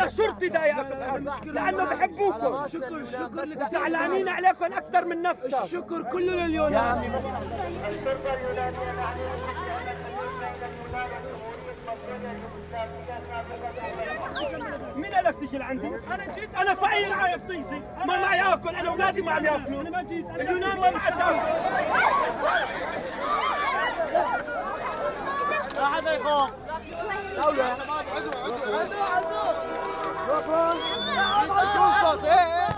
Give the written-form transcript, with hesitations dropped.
هذا شرطي ضايقكم لانه بحبوكم. شكر زعلانين عليكم اكثر من نفسك. الشكر كله لليونان. الشرطة اليونانية العليا مين قالك تجي لعندي؟ أنا فقير على فطيزي، ما معي آكل، أنا أولادي ما عم ياكلون، اليونان ما معها تاكل. لا حدا يخاف. دولة. عدو. شوف